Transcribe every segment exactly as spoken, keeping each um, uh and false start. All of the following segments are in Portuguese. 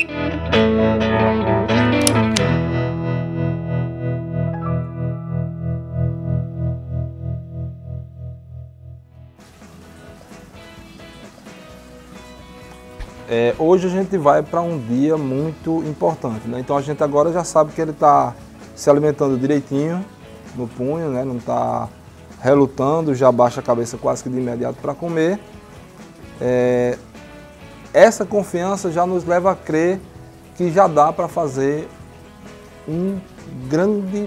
É, hoje a gente vai para um dia muito importante, né? Então a gente agora já sabe que ele está se alimentando direitinho no punho, né? Não está relutando, já baixa a cabeça quase que de imediato para comer. É, essa confiança já nos leva a crer que já dá para fazer um grande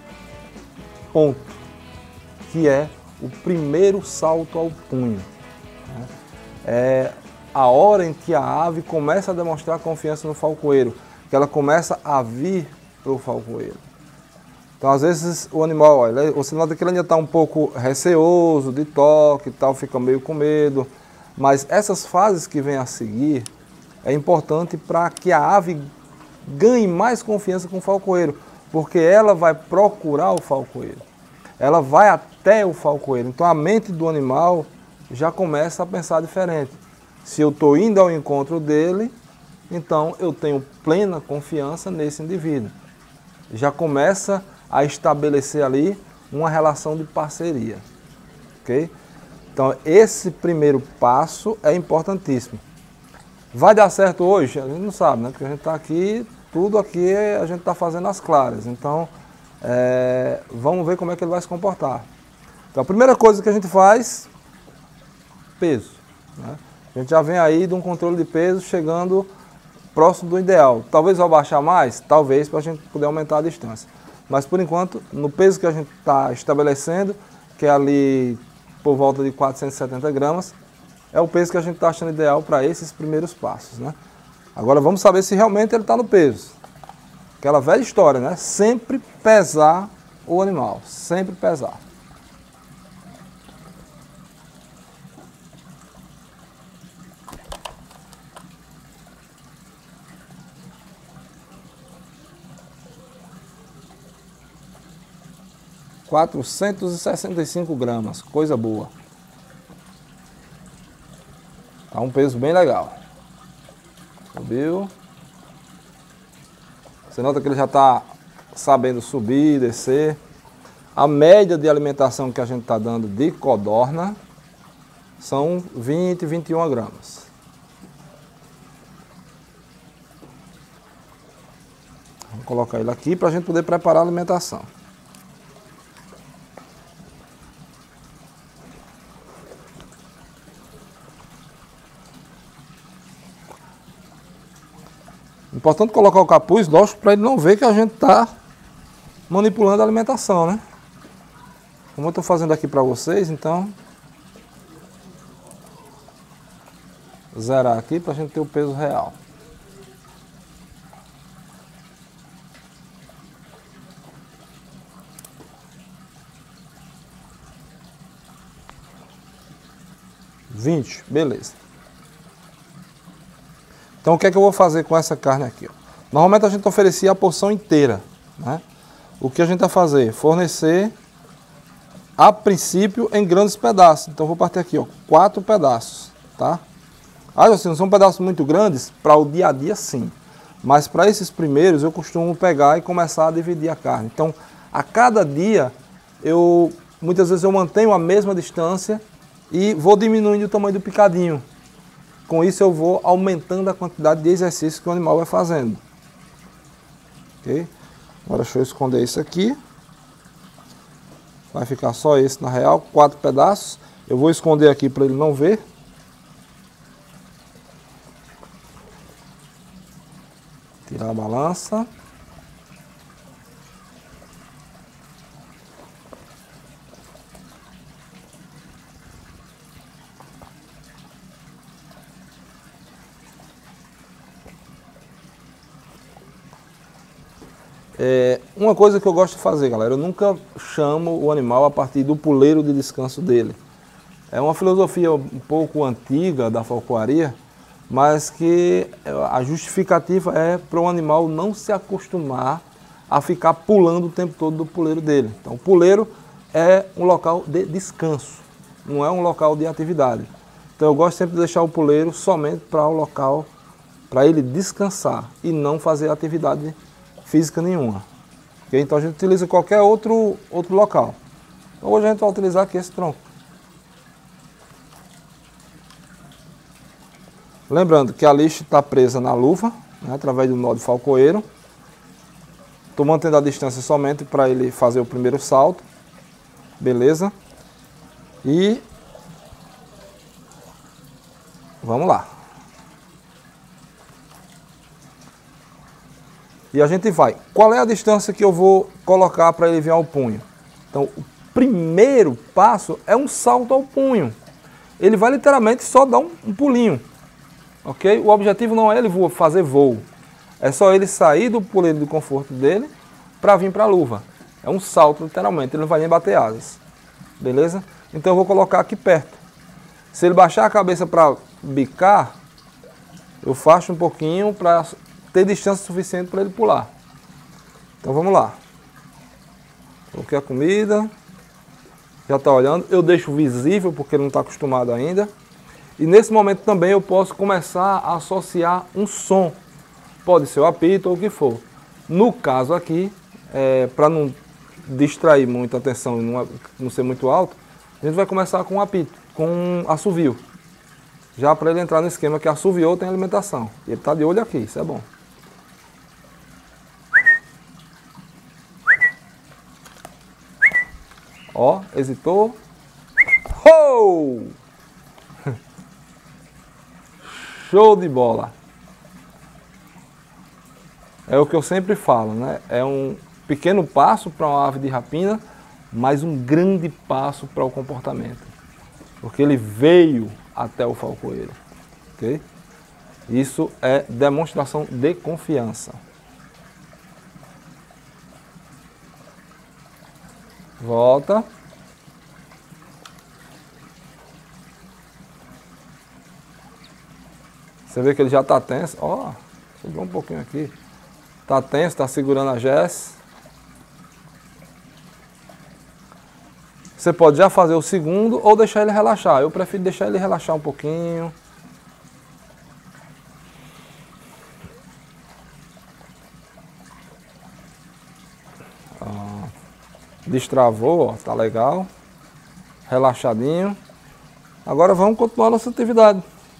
ponto, que é o primeiro salto ao punho, né? É a hora em que a ave começa a demonstrar confiança no falcoeiro, que ela começa a vir para o falcoeiro. Então, às vezes, o animal, olha, você nota que ele ainda está um pouco receoso de toque e tal, fica meio com medo, mas essas fases que vêm a seguir é importante para que a ave ganhe mais confiança com o falcoeiro, porque ela vai procurar o falcoeiro, ela vai até o falcoeiro. Então, a mente do animal já começa a pensar diferente. Se eu estou indo ao encontro dele, então eu tenho plena confiança nesse indivíduo. Já começa a estabelecer ali uma relação de parceria, ok? Então esse primeiro passo é importantíssimo. Vai dar certo hoje? A gente não sabe, né? Porque a gente está aqui, tudo aqui a gente está fazendo às claras. Então é, vamos ver como é que ele vai se comportar. Então a primeira coisa que a gente faz, peso, né? A gente já vem aí de um controle de peso chegando próximo do ideal. Talvez vai baixar mais? Talvez, para a gente poder aumentar a distância. Mas, por enquanto, no peso que a gente está estabelecendo, que é ali por volta de quatrocentos e setenta gramas, é o peso que a gente está achando ideal para esses primeiros passos, né? Agora, vamos saber se realmente ele está no peso. Aquela velha história, né? Sempre pesar o animal, sempre pesar. quatrocentos e sessenta e cinco gramas, coisa boa. Tá um peso bem legal. Subiu. Você nota que ele já está sabendo subir, descer. A média de alimentação que a gente está dando de codorna são vinte, vinte e uma gramas. Vamos colocar ele aqui para a gente poder preparar a alimentação. Importante colocar o capuz, lógico, para ele não ver que a gente está manipulando a alimentação, né? Como eu estou fazendo aqui para vocês, então... zerar aqui para a gente ter o peso real. vinte, beleza. Então o que é que eu vou fazer com essa carne aqui? Ó? Normalmente a gente oferecia a porção inteira, né? O que a gente vai fazer? Fornecer, a princípio, em grandes pedaços. Então eu vou partir aqui, ó, quatro pedaços, tá? Ah, assim, não são pedaços muito grandes? Para o dia a dia, sim. Mas para esses primeiros eu costumo pegar e começar a dividir a carne. Então, a cada dia, eu muitas vezes eu mantenho a mesma distância e vou diminuindo o tamanho do picadinho. Com isso eu vou aumentando a quantidade de exercícios que o animal vai fazendo. Ok? Agora deixa eu esconder isso aqui. Vai ficar só esse na real, quatro pedaços. Eu vou esconder aqui para ele não ver. Tirar a balança. É, uma coisa que eu gosto de fazer, galera, eu nunca chamo o animal a partir do puleiro de descanso dele. É uma filosofia um pouco antiga da falcoaria, mas que a justificativa é para o animal não se acostumar a ficar pulando o tempo todo do puleiro dele. Então, o puleiro é um local de descanso, não é um local de atividade. Então, eu gosto sempre de deixar o puleiro somente para o local para ele descansar e não fazer atividade física nenhuma. Okay? Então a gente utiliza qualquer outro, outro local. Então hoje a gente vai utilizar aqui esse tronco. Lembrando que a lixa está presa na luva, né, através do nó de falcoeiro. Estou mantendo a distância somente para ele fazer o primeiro salto. Beleza? E vamos lá. E a gente vai. Qual é a distância que eu vou colocar para ele vir ao punho? Então, o primeiro passo é um salto ao punho. Ele vai literalmente só dar um, um pulinho. Ok? O objetivo não é ele voar, fazer voo. É só ele sair do puleiro de conforto dele para vir para a luva. É um salto, literalmente. Ele não vai nem bater asas. Beleza? Então eu vou colocar aqui perto. Se ele baixar a cabeça para bicar, eu faço um pouquinho para ter distância suficiente para ele pular. Então vamos lá. Coloquei a comida. Já está olhando. Eu deixo visível porque ele não está acostumado ainda. E nesse momento também eu posso começar a associar um som. Pode ser o apito ou o que for. No caso aqui, é, para não distrair muito a atenção e não, não ser muito alto, a gente vai começar com um apito, com um assovio. Já para ele entrar no esquema que assoviou tem alimentação. E ele está de olho aqui, isso é bom. Ó, hesitou. Oh! Show de bola! É o que eu sempre falo, né? É um pequeno passo para uma ave de rapina, mas um grande passo para o comportamento. Porque ele veio até o falcoeiro. Ok? Isso é demonstração de confiança. Volta. Você vê que ele já está tenso. Ó, sobrou um pouquinho aqui. Está tenso, está segurando a Jess. Você pode já fazer o segundo ou deixar ele relaxar. Eu prefiro deixar ele relaxar um pouquinho. Ó, destravou, ó, tá legal. Relaxadinho. Agora vamos continuar a nossa atividade.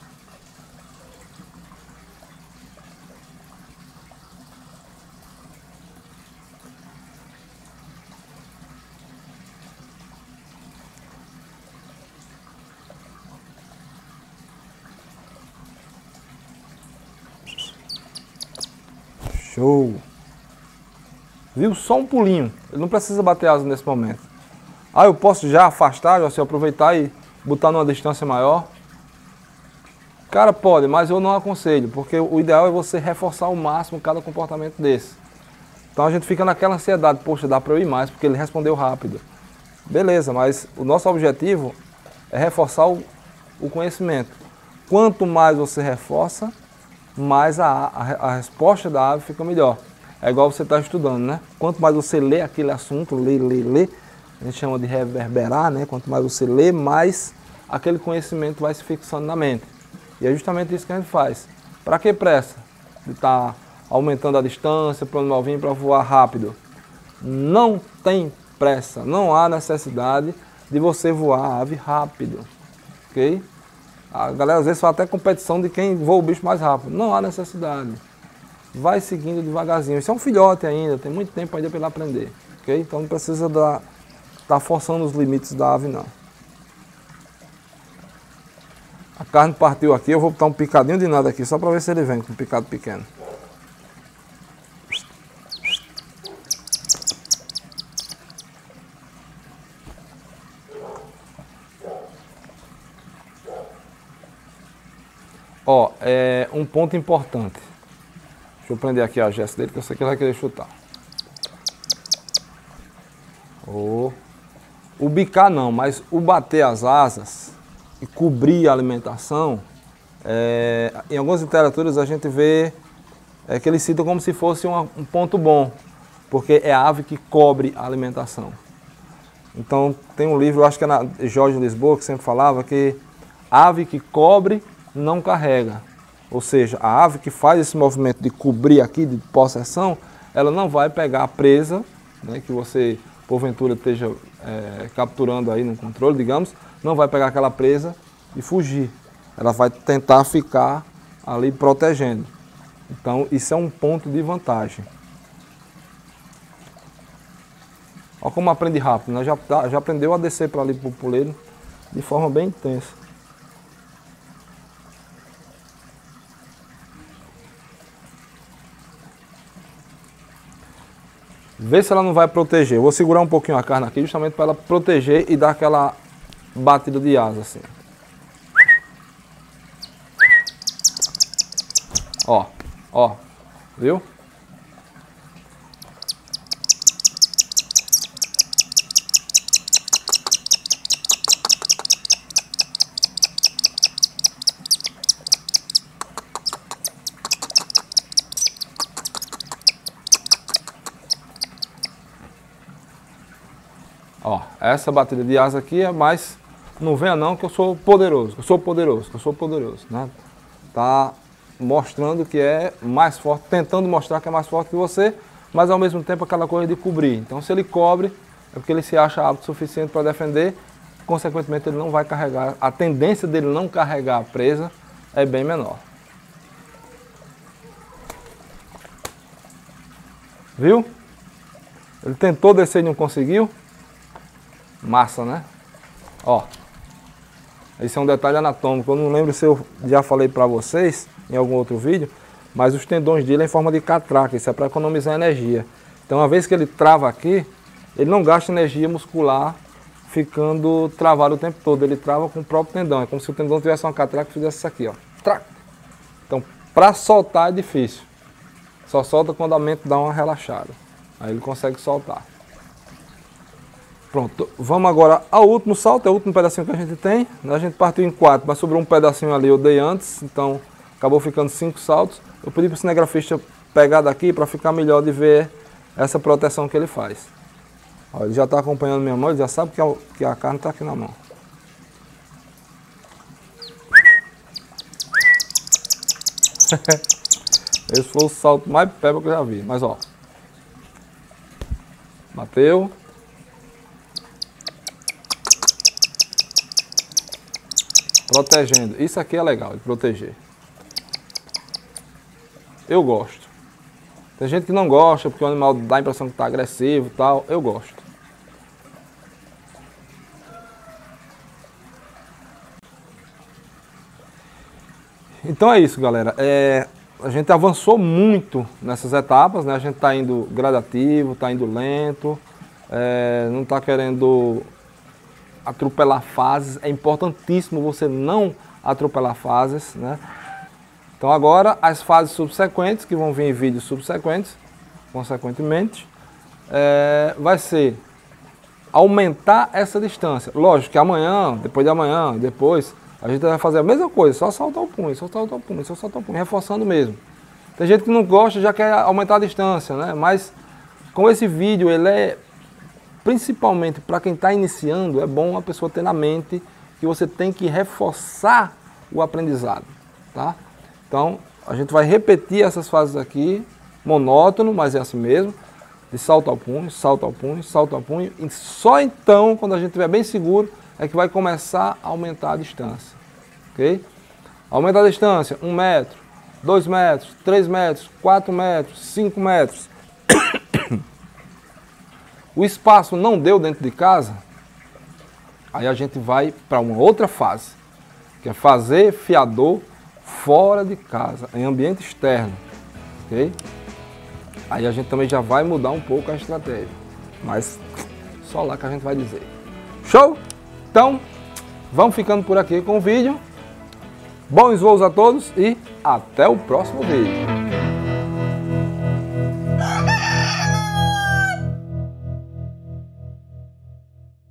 Show! Viu? Só um pulinho. Ele não precisa bater asa nesse momento. Ah, eu posso já afastar, já se aproveitar e botar numa distância maior? Cara, pode, mas eu não aconselho, porque o ideal é você reforçar ao máximo cada comportamento desse. Então a gente fica naquela ansiedade, poxa, dá para eu ir mais, porque ele respondeu rápido. Beleza, mas o nosso objetivo é reforçar o, o conhecimento. Quanto mais você reforça, mais a, a, a resposta da ave fica melhor. É igual você está estudando, né? Quanto mais você lê aquele assunto, lê, lê, lê, a gente chama de reverberar, né? Quanto mais você lê, mais aquele conhecimento vai se fixando na mente. E é justamente isso que a gente faz. Para que pressa? De estar tá aumentando a distância para o animal vir para voar rápido. Não tem pressa, não há necessidade de você voar a ave rápido. Ok? A galera às vezes faz até competição de quem voa o bicho mais rápido. Não há necessidade. Vai seguindo devagarzinho. Isso é um filhote ainda, tem muito tempo ainda para ele aprender. Okay? Então não precisa estar tá forçando os limites da ave, não. A carne partiu aqui, eu vou botar um picadinho de nada aqui, só para ver se ele vem com um picado pequeno. Ó, é um ponto importante. Deixa eu prender aqui a Jess dele, que eu sei que ele vai querer chutar. Oh. O bicar não, mas o bater as asas e cobrir a alimentação, é, em algumas literaturas a gente vê é, que eles citam como se fosse uma, um ponto bom, porque é a ave que cobre a alimentação. Então tem um livro, eu acho que é na Jorge Lisboa, que sempre falava que ave que cobre não carrega. ou seja, a ave que faz esse movimento de cobrir aqui, de possessão, ela não vai pegar a presa, né, que você porventura esteja é, capturando aí no controle, digamos, não vai pegar aquela presa e fugir. Ela vai tentar ficar ali protegendo. Então isso é um ponto de vantagem. Olha como aprende rápido, né? já, já aprendeu a descer para ali para o puleiro de forma bem intensa. Vê se ela não vai proteger. Eu vou segurar um pouquinho a carne aqui, justamente para ela proteger e dar aquela batida de asa assim. Ó, ó, viu? Ó, essa batida de asa aqui é mais, não venha não que eu sou poderoso, que eu sou poderoso, que eu sou poderoso, né? Tá mostrando que é mais forte, tentando mostrar que é mais forte que você, mas ao mesmo tempo aquela coisa de cobrir. Então se ele cobre, é porque ele se acha apto o suficiente para defender, consequentemente ele não vai carregar, a tendência dele não carregar a presa é bem menor. Viu? Ele tentou descer e não conseguiu. Massa, né? Ó, esse é um detalhe anatômico. Eu não lembro se eu já falei para vocês em algum outro vídeo, mas os tendões dele é em forma de catraca. Isso é para economizar energia. Então, uma vez que ele trava aqui, ele não gasta energia muscular ficando travado o tempo todo. Ele trava com o próprio tendão. É como se o tendão tivesse uma catraca e fizesse isso aqui, ó. Trac. Então, para soltar é difícil. Só solta quando a mente dá uma relaxada. Aí ele consegue soltar. Pronto, vamos agora ao último salto, é o último pedacinho que a gente tem. A gente partiu em quatro, mas sobrou um pedacinho ali, eu dei antes, então acabou ficando cinco saltos. Eu pedi para o cinegrafista pegar daqui para ficar melhor de ver essa proteção que ele faz. Ó, ele já está acompanhando minha mão, ele já sabe que a, que a carne está aqui na mão. Esse foi o salto mais peba que eu já vi, mas ó. Bateu. Protegendo. Isso aqui é legal, de proteger. Eu gosto. Tem gente que não gosta porque o animal dá a impressão que está agressivo e tal. Eu gosto. Então é isso, galera. É, a gente avançou muito nessas etapas, né? A gente está indo gradativo, está indo lento, é, não está querendo atropelar fases. É importantíssimo você não atropelar fases, né? Então agora as fases subsequentes, que vão vir em vídeos subsequentes, consequentemente, é, vai ser aumentar essa distância. Lógico que amanhã, depois de amanhã, depois, a gente vai fazer a mesma coisa, só soltar o punho, só soltar o punho, só soltar o punho, reforçando mesmo. Tem gente que não gosta, já quer aumentar a distância, né? Mas com esse vídeo, ele é principalmente para quem está iniciando, é bom a pessoa ter na mente que você tem que reforçar o aprendizado, tá? Então, a gente vai repetir essas fases aqui, monótono, mas é assim mesmo, de salto ao punho, salto ao punho, salto ao punho, e só então, quando a gente estiver bem seguro, é que vai começar a aumentar a distância, ok? Aumenta a distância, um metro, dois metros, três metros, quatro metros, cinco metros. O espaço não deu dentro de casa, aí a gente vai para uma outra fase, que é fazer fiador fora de casa, em ambiente externo, ok? Aí a gente também já vai mudar um pouco a estratégia, mas só lá que a gente vai dizer. Show? Então, vamos ficando por aqui com o vídeo. Bons voos a todos e até o próximo vídeo.